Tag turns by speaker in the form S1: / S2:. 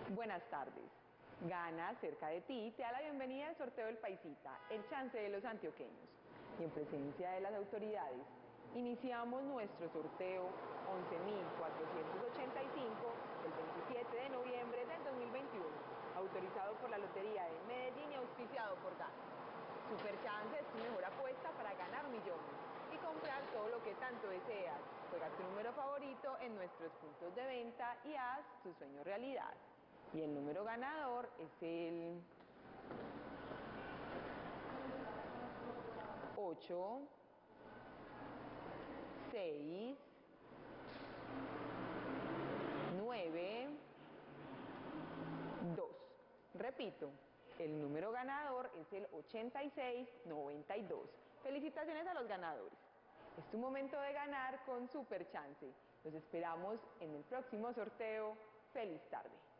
S1: Buenas tardes. Gana cerca de ti te da la bienvenida al sorteo del Paisita, el chance de los antioqueños. Y en presencia de las autoridades, iniciamos nuestro sorteo 11.485 el 27 de noviembre del 2021, autorizado por la Lotería de Medellín y auspiciado por Gana. Superchance es tu mejor apuesta para ganar millones y comprar todo lo que tanto deseas. Juega tu número favorito en nuestros puntos de venta y haz tu sueño realidad. Y el número ganador es el 8, 6, 9, 2. Repito, el número ganador es el 8692. Felicitaciones a los ganadores. Es tu momento de ganar con Superchance. Los esperamos en el próximo sorteo. ¡Feliz tarde!